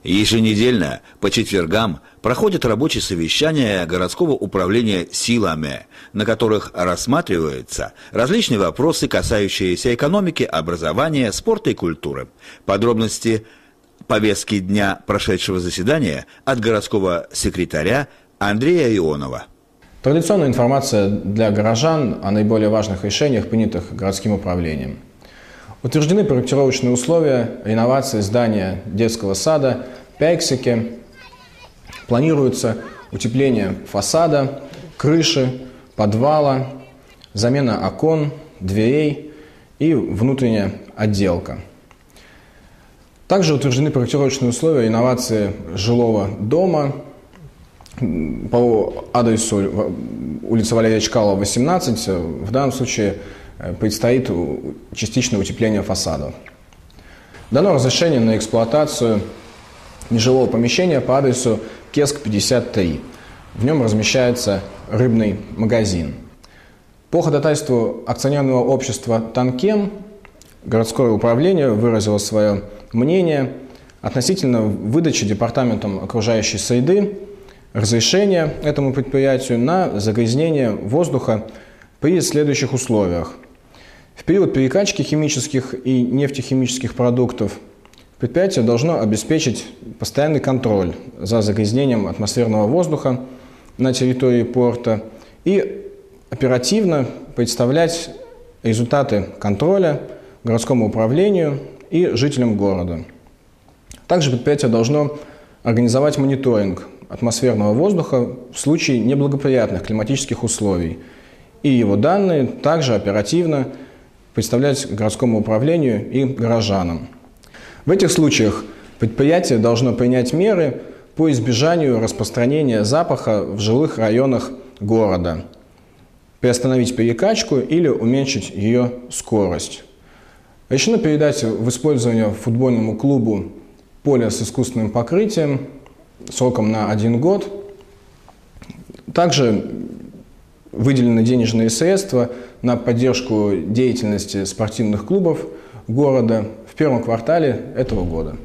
Еженедельно по четвергам проходят рабочие совещания городского управления силами, на которых рассматриваются различные вопросы, касающиеся экономики, образования, спорта и культуры. Подробности повестки дня прошедшего заседания от городского секретаря Андрея Ионова. Традиционная информация для горожан о наиболее важных решениях, принятых городским управлением. Утверждены проектировочные условия реновации здания детского сада Пейксике. Планируется утепление фасада, крыши, подвала, замена окон, дверей и внутренняя отделка. Также утверждены проектировочные условия реновации жилого дома по адресу улица Валерия Чкалова, 18. В данном случае предстоит частичное утепление фасада. Дано разрешение на эксплуатацию нежилого помещения по адресу Кеск, 53. В нем размещается рыбный магазин. По ходатайству акционерного общества «Танкем» городское управление выразило свое мнение относительно выдачи Департаментом окружающей среды разрешения этому предприятию на загрязнение воздуха при следующих условиях. В период перекачки химических и нефтехимических продуктов предприятие должно обеспечить постоянный контроль за загрязнением атмосферного воздуха на территории порта и оперативно представлять результаты контроля городскому управлению и жителям города. Также предприятие должно организовать мониторинг атмосферного воздуха в случае неблагоприятных климатических условий и его данные также оперативно представлять городскому управлению и горожанам. В этих случаях предприятие должно принять меры по избежанию распространения запаха в жилых районах города, приостановить перекачку или уменьшить ее скорость. Решено передать в использование футбольному клубу поле с искусственным покрытием сроком на 1 год. Также выделены денежные средства на поддержку деятельности спортивных клубов города в первом квартале этого года.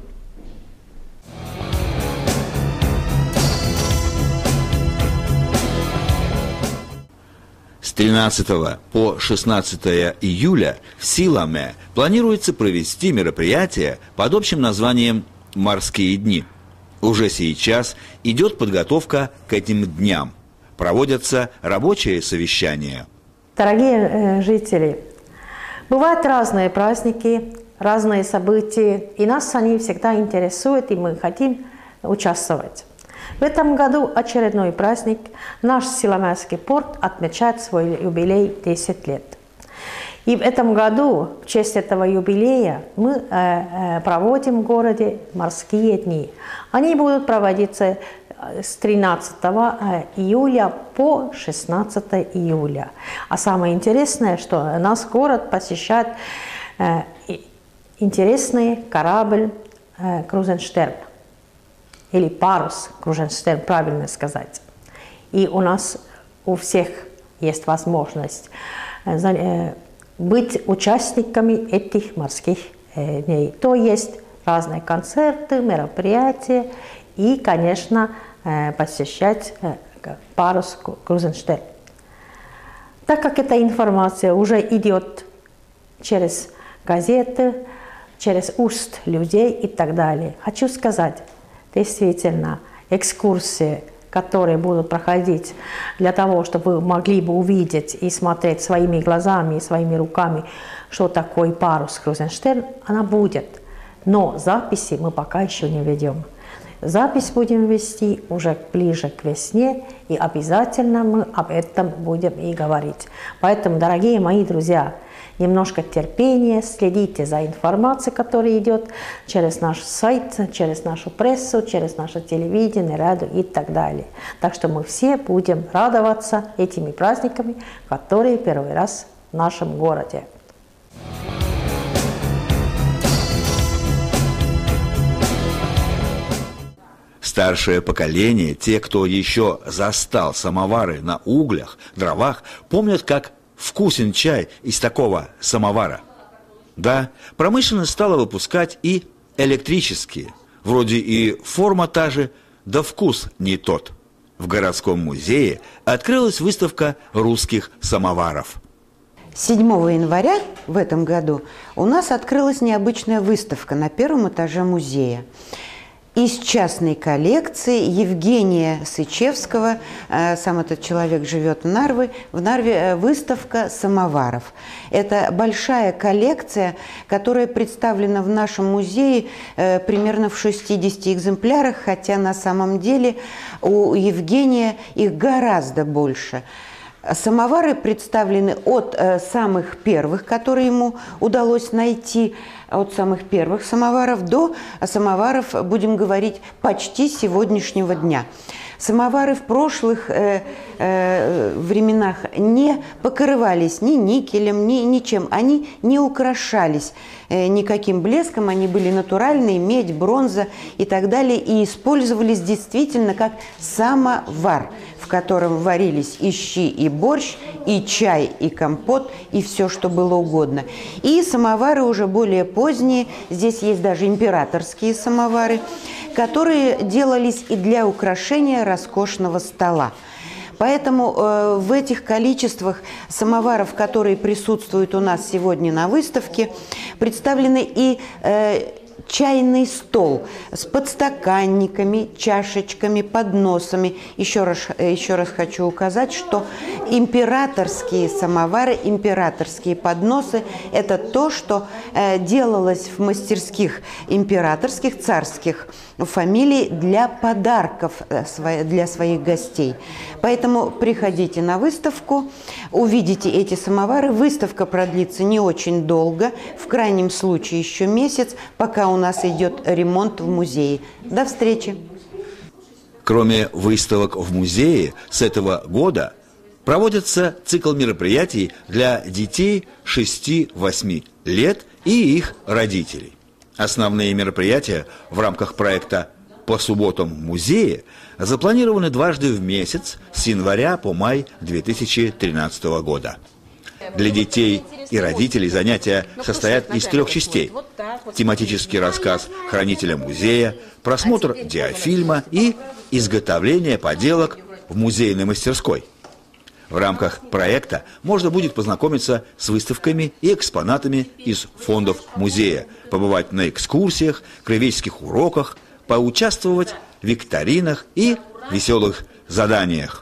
С 13 по 16 июля в Силаме планируется провести мероприятие под общим названием «Морские дни». Уже сейчас идет подготовка к этим дням. Проводятся рабочие совещания. Дорогие жители, бывают разные праздники, разные события, и нас они всегда интересуют, и мы хотим участвовать. В этом году очередной праздник. Наш Силамайский порт отмечает свой юбилей 10 лет. И в этом году, в честь этого юбилея, мы проводим в городе морские дни. Они будут проводиться с 13 июля по 16 июля. А самое интересное, что наш город посещает интересный корабль Крузенштерн. Или парус Крузенштерн, правильно сказать. И у нас у всех есть возможность быть участниками этих морских дней. То есть разные концерты, мероприятия и, конечно, посещать парус Крузенштерн. Так как эта информация уже идет через газеты, через уст людей и так далее, хочу сказать, действительно, экскурсии, которые будут проходить для того, чтобы вы могли бы увидеть и смотреть своими глазами и своими руками, что такое парус Крузенштерн, она будет. Но записи мы пока еще не ведем. Запись будем вести уже ближе к весне, и обязательно мы об этом будем и говорить. Поэтому, дорогие мои друзья, немножко терпения, следите за информацией, которая идет через наш сайт, через нашу прессу, через наше телевидение, радио и так далее. Так что мы все будем радоваться этими праздниками, которые первый раз в нашем городе. Старшее поколение, те, кто еще застал самовары на углях, дровах, помнят, как вкусен чай из такого самовара. Да, промышленность стала выпускать и электрические, Вроде и форма та же, да вкус не тот. В городском музее открылась выставка русских самоваров. 7 января в этом году у нас открылась необычная выставка на первом этаже музея. Из частной коллекции Евгения Сычевского, сам этот человек живет в Нарве выставка самоваров. Это большая коллекция, которая представлена в нашем музее примерно в 60 экземплярах, хотя на самом деле у Евгения их гораздо больше. Самовары представлены от самых первых, которые ему удалось найти, от самых первых самоваров до самоваров, будем говорить, почти сегодняшнего дня. Самовары в прошлых временах не покрывались ни никелем, ни ничем. Они не украшались никаким блеском, они были натуральные, медь, бронза и так далее, и использовались действительно как самовар, в котором варились и щи, и борщ, и чай, и компот, и все, что было угодно. И самовары уже более поздние, здесь есть даже императорские самовары, которые делались и для украшения роскошного стола. Поэтому в этих количествах самоваров, которые присутствуют у нас сегодня на выставке, представлены и чайный стол с подстаканниками, чашечками, подносами. Еще раз хочу указать, что императорские самовары, императорские подносы – это то, что делалось в мастерских императорских, царских фамилий для подарков для своих гостей. Поэтому приходите на выставку, увидите эти самовары. Выставка продлится не очень долго, в крайнем случае еще месяц, пока у нас идет ремонт в музее. До встречи! Кроме выставок в музее, с этого года проводится цикл мероприятий для детей 6-8 лет и их родителей. Основные мероприятия в рамках проекта «По субботам в музее» запланированы дважды в месяц с января по май 2013 года. Для детей и родителей занятия состоят из 3 частей: тематический рассказ хранителя музея, просмотр диафильма и изготовление поделок в музейной мастерской. В рамках проекта можно будет познакомиться с выставками и экспонатами из фондов музея, побывать на экскурсиях, краеведческих уроках, поучаствовать в викторинах и веселых заданиях.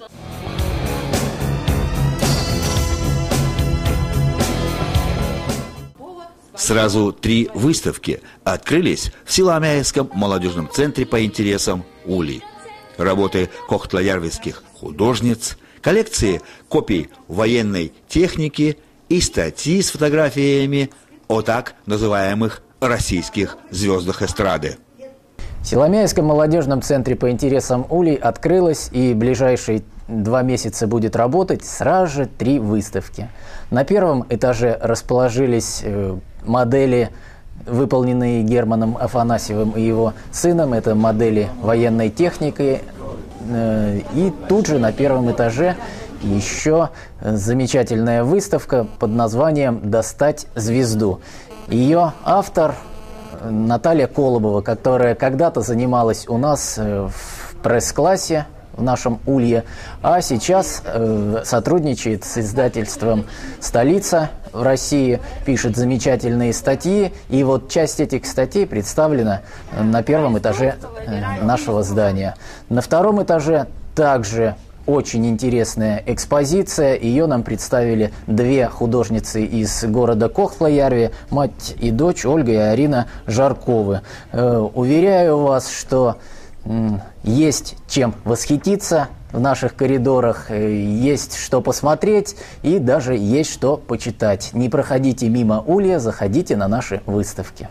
Сразу 3 выставки открылись в Силамяевском молодежном центре по интересам УЛИ. Работы кохтла-ярвицких художниц, коллекции копий военной техники и статьи с фотографиями о так называемых российских звездах эстрады. В Силамяевском молодежном центре по интересам УЛИ открылось и ближайшие 2 месяца будет работать сразу же 3 выставки. На первом этаже расположились модели, выполненные Германом Афанасьевым и его сыном. Это модели военной техники. И тут же на первом этаже еще замечательная выставка под названием «Достать звезду». Ее автор Наталья Колобова, которая когда-то занималась у нас в пресс-классе в нашем Улье, а сейчас сотрудничает с издательством «Столица» в России, пишет замечательные статьи. И вот часть этих статей представлена на первом этаже нашего здания. На втором этаже также очень интересная экспозиция. Ее нам представили 2 художницы из города Кохтла-Ярви, мать и дочь Ольга и Арина Жарковы. Уверяю вас, что есть чем восхититься в наших коридорах, есть что посмотреть и даже есть что почитать. Не проходите мимо Улья, заходите на наши выставки.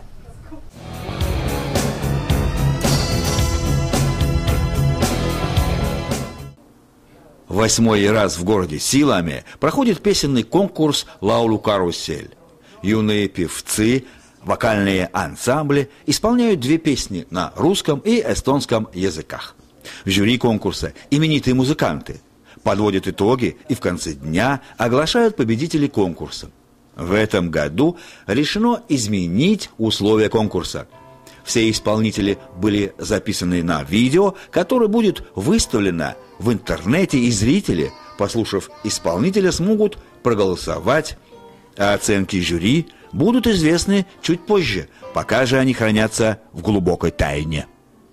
В 8-й раз в городе Силаме проходит песенный конкурс «Лаулу карусель». Юные певцы, вокальные ансамбли исполняют 2 песни на русском и эстонском языках. В жюри конкурса именитые музыканты подводят итоги и в конце дня оглашают победителей конкурса. В этом году решено изменить условия конкурса. Все исполнители были записаны на видео, которое будет выставлено в интернете, и зрители, послушав исполнителя, смогут проголосовать, а оценки жюри будут известны чуть позже, пока же они хранятся в глубокой тайне.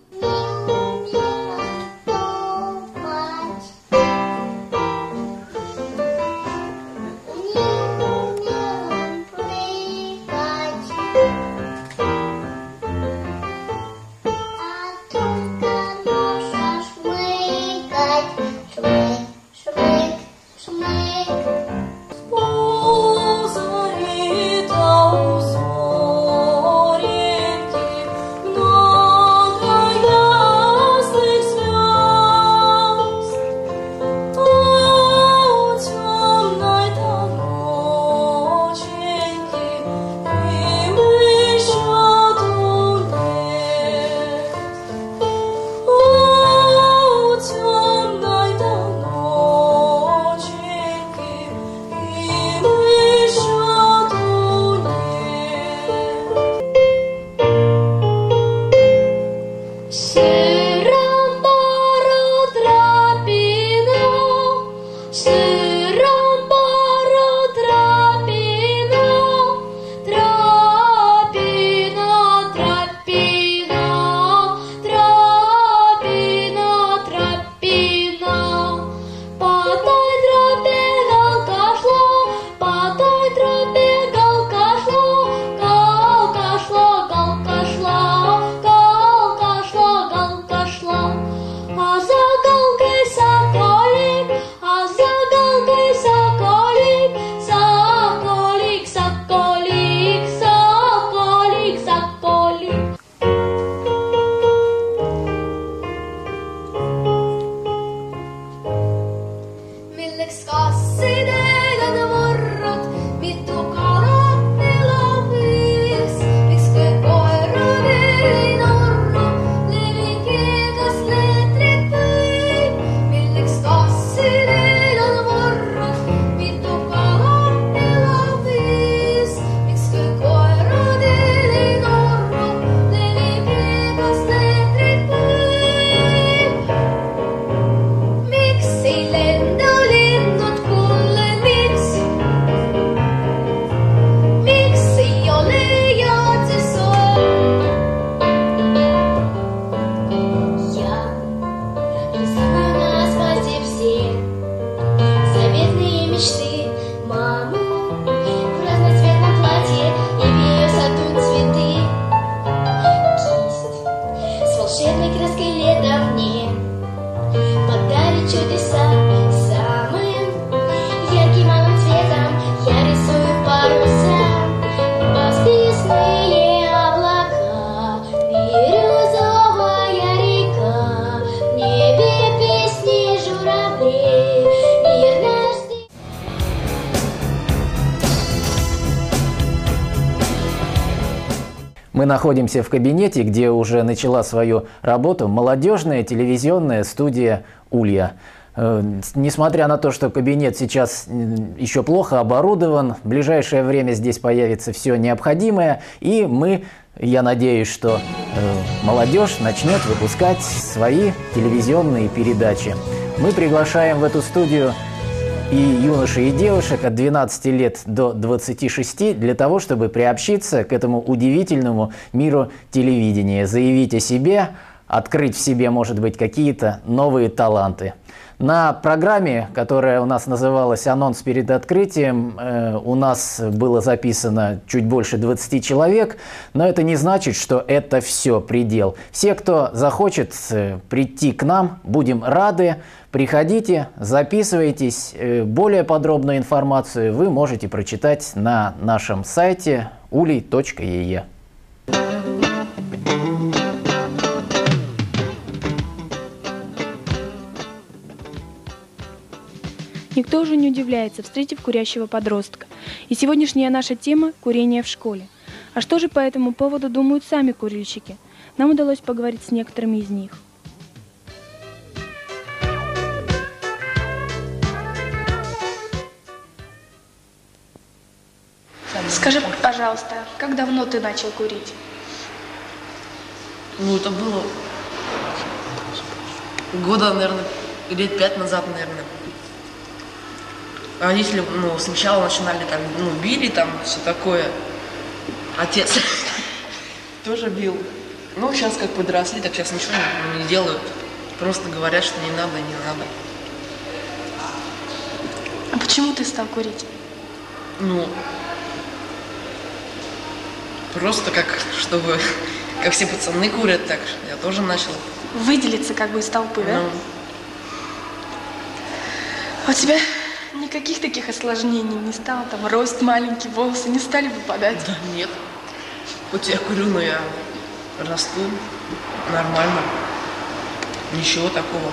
Мы находимся в кабинете, где уже начала свою работу молодежная телевизионная студия «Улья». Несмотря на то, что кабинет сейчас еще плохо оборудован, в ближайшее время здесь появится все необходимое, и я надеюсь, что молодежь начнет выпускать свои телевизионные передачи. Мы приглашаем в эту студию и юношей, и девушек от 12 лет до 26 для того, чтобы приобщиться к этому удивительному миру телевидения, заявить о себе, открыть в себе, может быть, какие-то новые таланты. На программе, которая у нас называлась «Анонс перед открытием», у нас было записано чуть больше 20 человек, но это не значит, что это все предел. Все, кто захочет прийти к нам, будем рады. Приходите, записывайтесь. Более подробную информацию вы можете прочитать на нашем сайте uley.ee. Никто уже не удивляется, встретив курящего подростка. И сегодняшняя наша тема – курение в школе. А что же по этому поводу думают сами курильщики? Нам удалось поговорить с некоторыми из них. Скажи, пожалуйста, как давно ты начал курить? Ну, это было года, наверное, лет 5 назад, наверное. Родители, ну, сначала начинали там, ну, били там, все такое. Отец тоже бил. Ну, сейчас как подросли, так сейчас ничего не делают. Просто говорят, что не надо, не надо. А почему ты стал курить? Ну, просто как, чтобы, как все пацаны курят, так я тоже начал. Выделиться как бы из толпы, да? Ну, А у тебя никаких таких осложнений не стало? Там рост маленький, волосы не стали выпадать? да нет. Хоть я курю, но я расту нормально. Ничего такого.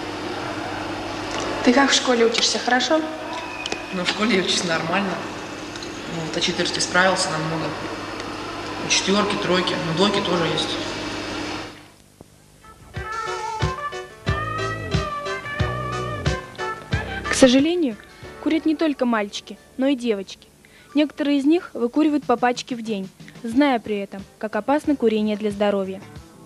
Ты как в школе учишься, хорошо? Но в школе я учусь нормально. Ну, вот, о 4 справился намного. Четверки, тройки, но двойки тоже есть. К сожалению, курят не только мальчики, но и девочки. Некоторые из них выкуривают по пачке в день, зная при этом, как опасно курение для здоровья.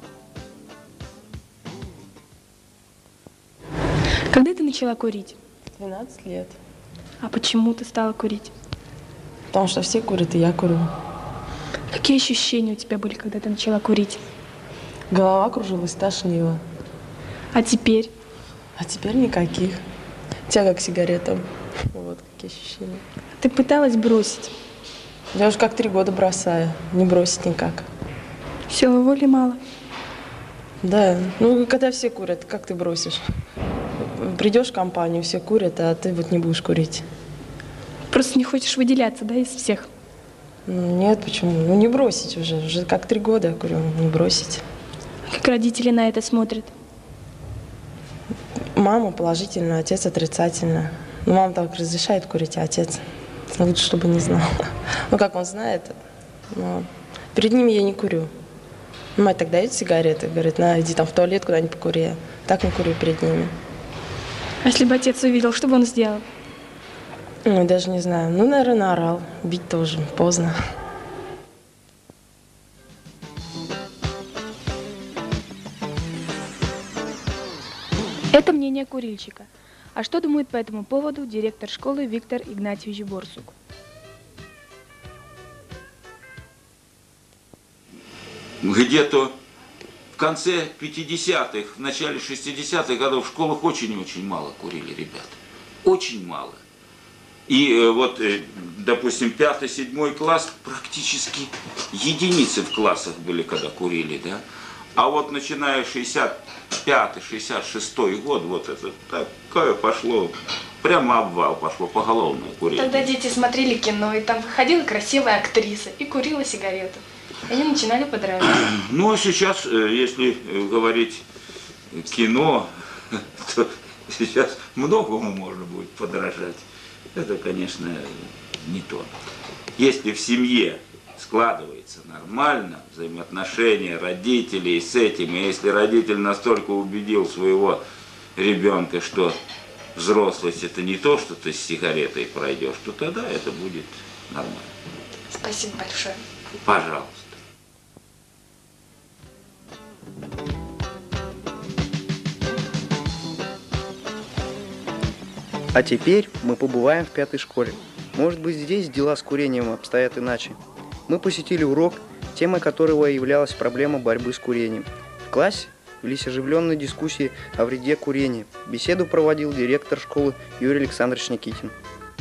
Когда ты начала курить? 12 лет. А почему ты стала курить? Потому что все курят, и я курю. Какие ощущения у тебя были, когда ты начала курить? Голова кружилась, тошнила. А теперь? А теперь никаких. Тяга к сигаретам. Вот какие ощущения. Ты пыталась бросить? Я уже как 3 года бросаю. Не бросить никак. Силы воли мало. Да, ну когда все курят, как ты бросишь? Придешь в компанию, все курят, а ты вот не будешь курить. Просто не хочешь выделяться, да, из всех? Ну, нет, почему? Ну не бросить уже. Уже как 3 года я курю, не бросить. Как родители на это смотрят? Мама положительно, отец отрицательно. Ну, мама так разрешает курить, а отец лучше, чтобы не знал. Ну, как он знает, но перед ними я не курю. Мать так дает сигареты, говорит, на, иди там в туалет куда-нибудь покури. Так не курю перед ними. А если бы отец увидел, что бы он сделал? Ну, даже не знаю. Ну, наверное, наорал. Бить тоже поздно. Это мнение курильщика. А что думает по этому поводу директор школы Виктор Игнатьевич Борсук? Где-то в конце 50-х, в начале 60-х годов в школах очень-очень мало курили ребят. Очень мало. И вот, допустим, 5-7 класс, практически единицы в классах были, когда курили, да. А вот начиная 65-66 год, вот это такое пошло, прямо обвал пошло, поголовное курение. Тогда дети смотрели кино, и там выходила красивая актриса и курила сигарету. Они начинали подражать. Ну, а сейчас, если говорить кино, то сейчас многому можно будет подражать. Это, конечно, не то. Если в семье складывается нормально взаимоотношения родителей с этим, и если родитель настолько убедил своего ребенка, что взрослость это не то, что ты с сигаретой пройдешь, то тогда это будет нормально. Спасибо большое. Пожалуйста. А теперь мы побываем в 5-й школе. Может быть, здесь дела с курением обстоят иначе. Мы посетили урок, темой которого являлась проблема борьбы с курением. В классе велись оживленные дискуссии о вреде курения. Беседу проводил директор школы Юрий Александрович Никитин.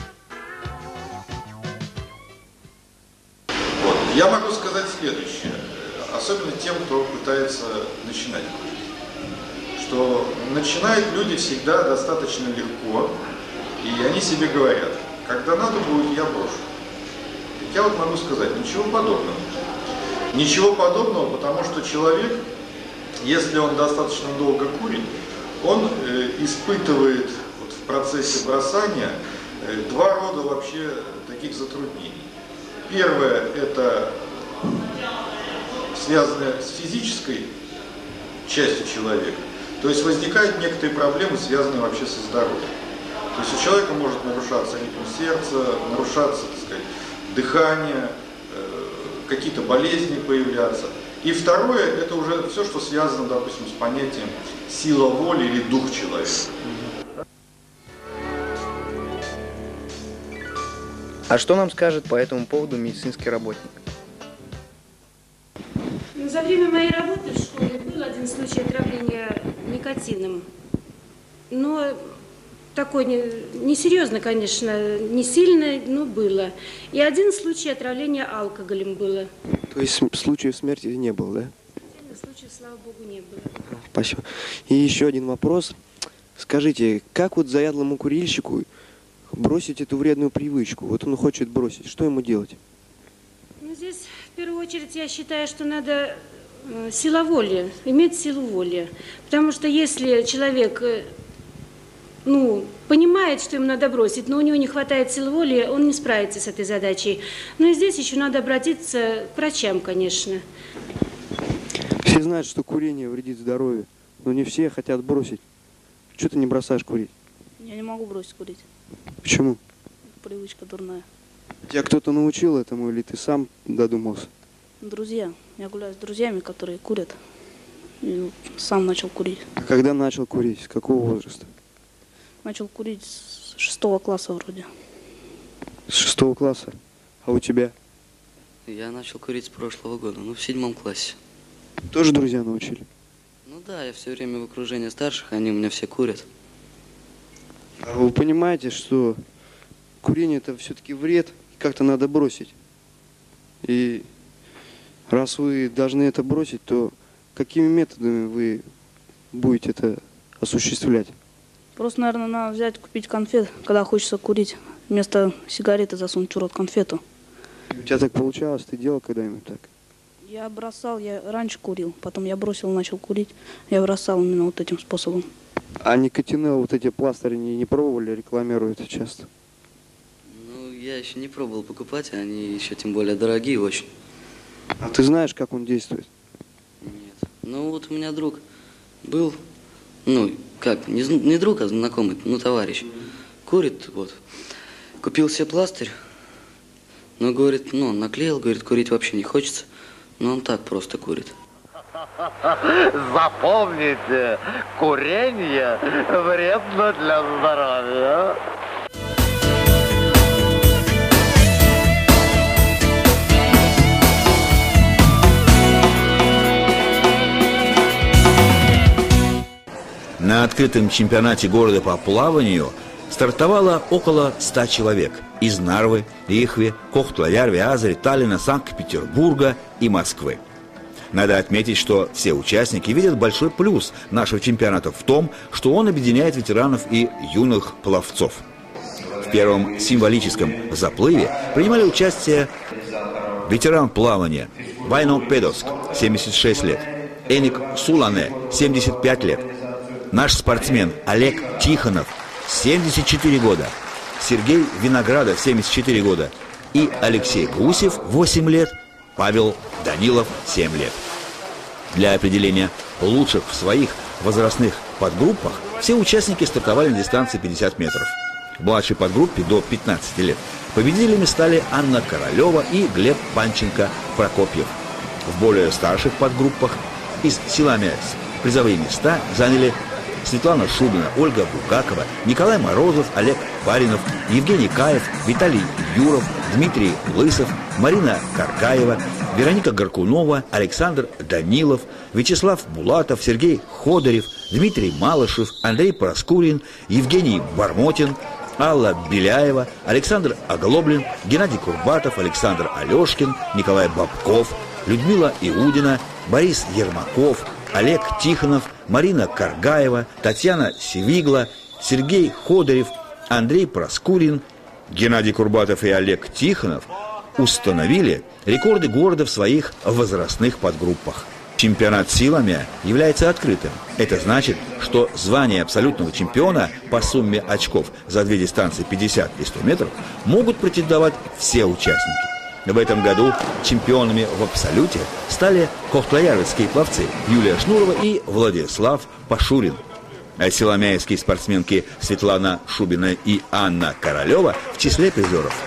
Я могу сказать следующее, особенно тем, кто пытается начинать курить, что начинают люди всегда достаточно легко, и они себе говорят, когда надо будет, я брошу. Я вот могу сказать, ничего подобного. Ничего подобного, потому что человек, если он достаточно долго курит, он испытывает вот в процессе бросания 2 рода вообще таких затруднений. Первое – это связано с физической частью человека. То есть возникают некоторые проблемы, связанные вообще со здоровьем. То есть у человека может нарушаться ритм сердца, нарушаться, так сказать, дыхание, какие-то болезни появляться. И второе, это уже все, что связано, допустим, с понятием сила воли или дух человека. А что нам скажет по этому поводу медицинский работник? За время моей работы в школе был один случай отравления никотином. Но такой несерьезно, конечно, не сильно, но было. И один случай отравления алкоголем было. То есть случаев смерти не было, да? Случаев, слава богу, не было. Спасибо. И еще один вопрос. Скажите, как вот заядлому курильщику бросить эту вредную привычку? Вот он хочет бросить. Что ему делать? Ну, здесь, в первую очередь, я считаю, что надо сила воли, иметь силу воли. Потому что если человек, понимает, что ему надо бросить, но у него не хватает силы воли, он не справится с этой задачей. Ну и здесь еще надо обратиться к врачам, конечно. Все знают, что курение вредит здоровью, но не все хотят бросить. Что ты не бросаешь курить? Я не могу бросить курить. Почему? Привычка дурная. Тебя кто-то научил этому или ты сам додумался? Друзья. Я гуляю с друзьями, которые курят. И сам начал курить. А когда начал курить? С какого возраста? Начал курить с 6 класса вроде. С 6 класса? А у тебя? Я начал курить с прошлого года, в 7 классе. Тоже друзья научили? Ну да, я все время в окружении старших, они у меня все курят. А вы понимаете, что курение это все-таки вред, как-то надо бросить. И раз вы должны это бросить, то какими методами вы будете это осуществлять? Просто, наверное, надо взять, купить конфет, когда хочется курить. Вместо сигареты засунуть в рот конфету. У тебя так получалось? Ты делал когда-нибудь так? Я бросал, я раньше курил, потом я бросил, начал курить. Я бросал именно вот этим способом. А никотинел, вот эти пластыри не пробовали, рекламируют часто? Ну, я еще не пробовал покупать, они еще тем более дорогие очень. А ты знаешь, как он действует? Нет. Ну, вот у меня друг был, не друг, а знакомый, товарищ. Курит, вот. Купил себе пластырь, но, говорит, наклеил, говорит, курить вообще не хочется. Но он так просто курит. Запомните, курение вредно для здоровья. На открытом чемпионате города по плаванию стартовало около 100 человек из Нарвы, Ихве, Кохтла-Ярви, Азери, Таллина, Санкт-Петербурга и Москвы. Надо отметить, что все участники видят большой плюс нашего чемпионата в том, что он объединяет ветеранов и юных пловцов. В первом символическом заплыве принимали участие ветеран плавания Вайно Педоск, 76 лет, Эник Сулане, 75 лет, наш спортсмен Олег Тихонов, 74 года, Сергей Виноградов, 74 года, и Алексей Гусев, 8 лет, Павел Данилов, 7 лет. Для определения лучших в своих возрастных подгруппах все участники стартовали на дистанции 50 метров. В младшей подгруппе до 15 лет победителями стали Анна Королева и Глеб Панченко-Прокопьев. В более старших подгруппах из силами призовые места заняли Светлана Шубина, Ольга Булгакова, Николай Морозов, Олег Баринов, Евгений Каев, Виталий Юров, Дмитрий Лысов, Марина Каркаева, Вероника Горкунова, Александр Данилов, Вячеслав Булатов, Сергей Ходорев, Дмитрий Малышев, Андрей Проскурин, Евгений Бармотин, Алла Беляева, Александр Оглоблин, Геннадий Курбатов, Александр Алешкин, Николай Бабков, Людмила Иудина, Борис Ермаков, Олег Тихонов, Марина Каргаева, Татьяна Севигла, Сергей Ходорев, Андрей Проскурин, Геннадий Курбатов и Олег Тихонов установили рекорды города в своих возрастных подгруппах. Чемпионат силами является открытым. Это значит, что звание абсолютного чемпиона по сумме очков за две дистанции 50 и 100 метров могут претендовать все участники. В этом году чемпионами в абсолюте стали кохтла-ярвицкие пловцы Юлия Шнурова и Владислав Пашурин. А силомяевские спортсменки Светлана Шубина и Анна Королева в числе призеров.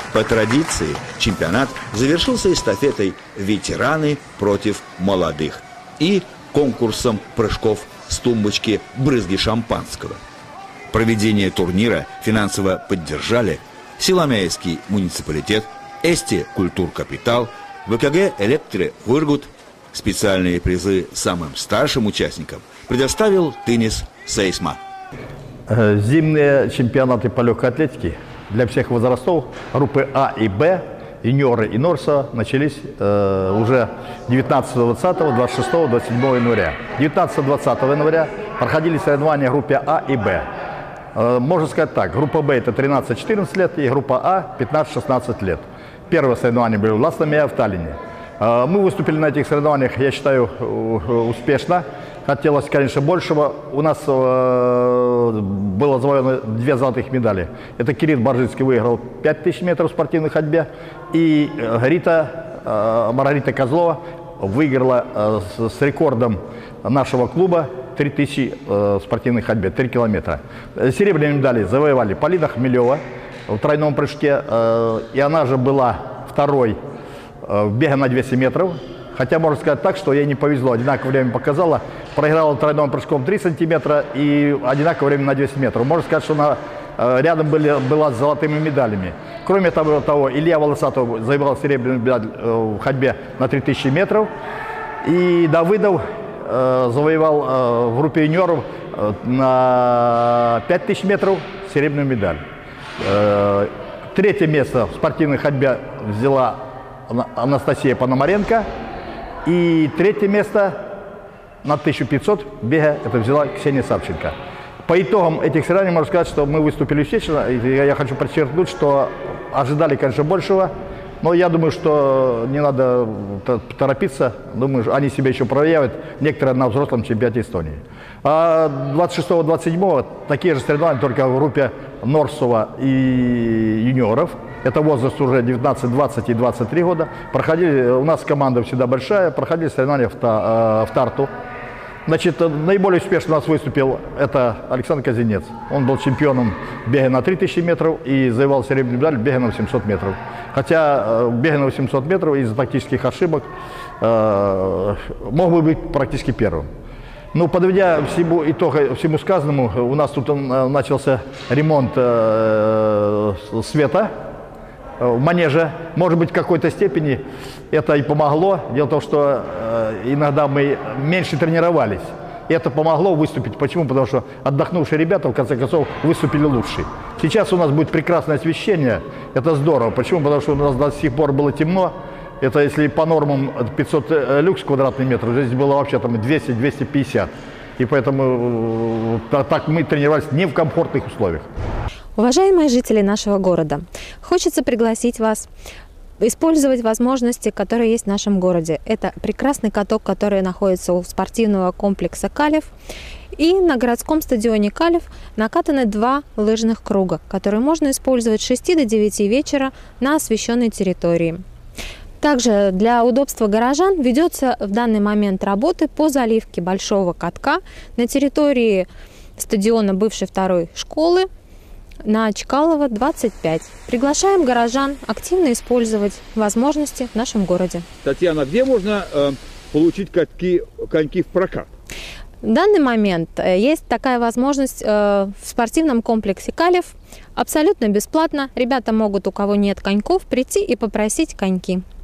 По традиции чемпионат завершился эстафетой «Ветераны против молодых» и конкурсом прыжков с тумбочки брызги шампанского. Проведение турнира финансово поддержали Силамяйский муниципалитет, Эсти Культур-Капитал, ВКГ Электре Выргут. Специальные призы самым старшим участникам предоставил Тынис Сейсма. Зимние чемпионаты по легкой атлетике для всех возрастов группы А и Б, юниоры и Норса, начались уже 19, 20, 26, 27 января. 19-20 января проходили соревнования в группе А и Б. Можно сказать так, группа Б это 13-14 лет и группа А 15-16 лет. Первое соревнование было в Ластамия в Таллине. Мы выступили на этих соревнованиях, я считаю, успешно. Хотелось, конечно, большего. У нас было завоевано 2 золотых медали. Это Кирилл Боржицкий выиграл 5000 метров в спортивной ходьбе. И Маргарита Козлова выиграла с рекордом нашего клуба 3000 в спортивной ходьбе, 3 километра. Серебряные медали завоевали Полина Хмелева в тройном прыжке. И она же была второй в беге на 200 метров. Хотя можно сказать так, что ей не повезло. Одинаковое время показала. Проиграла тройным прыжком 3 сантиметра и одинаковое время на 200 метров. Можно сказать, что она рядом была с золотыми медалями. Кроме того, Илья Волосатов завоевал серебряную медаль в ходьбе на 3000 метров. И Давыдов завоевал в группе юниоров на 5000 метров серебряную медаль. Третье место в спортивной ходьбе взяла Анастасия Пономаренко. И третье место на 1500 бега это взяла Ксения Савченко. По итогам этих соревнований можно сказать, что мы выступили успешно. И я хочу подчеркнуть, что ожидали, конечно, большего. Но я думаю, что не надо торопиться. Думаю, они себя еще проявят. Некоторые на взрослом чемпионате Эстонии. А 26-27 такие же соревнования, только в группе Норсова и юниоров. Это возраст уже 19, 20 и 23 года. Проходили, у нас команда всегда большая, проходили соревнования в Тарту. Значит, наиболее успешно у нас выступил это Александр Казинец. Он был чемпионом бега на 3000 метров и завоевал серебряную медаль в беге на 800 метров. Хотя в беге на 800 метров из-за тактических ошибок мог бы быть практически первым. Ну, подведя всему сказанному, у нас тут начался ремонт света в манеже. Может быть, в какой-то степени это и помогло. Дело в том, что иногда мы меньше тренировались. И это помогло выступить. Почему? Потому что отдохнувшие ребята, в конце концов, выступили лучше. Сейчас у нас будет прекрасное освещение. Это здорово. Почему? Потому что у нас до сих пор было темно. Это если по нормам 500 люкс квадратный метр, здесь было вообще там 200-250. И поэтому так мы тренировались не в комфортных условиях. Уважаемые жители нашего города, хочется пригласить вас использовать возможности, которые есть в нашем городе. Это прекрасный каток, который находится у спортивного комплекса «Калев». И на городском стадионе «Калев» накатаны 2 лыжных круга, которые можно использовать с 6 до 9 вечера на освещенной территории. Также для удобства горожан ведется в данный момент работы по заливке большого катка на территории стадиона бывшей 2-й школы на Чкалова, 25. Приглашаем горожан активно использовать возможности в нашем городе. Татьяна, где можно получить коньки в прокат? В данный момент есть такая возможность в спортивном комплексе «Калев». Абсолютно бесплатно. Ребята могут, у кого нет коньков, прийти и попросить коньки.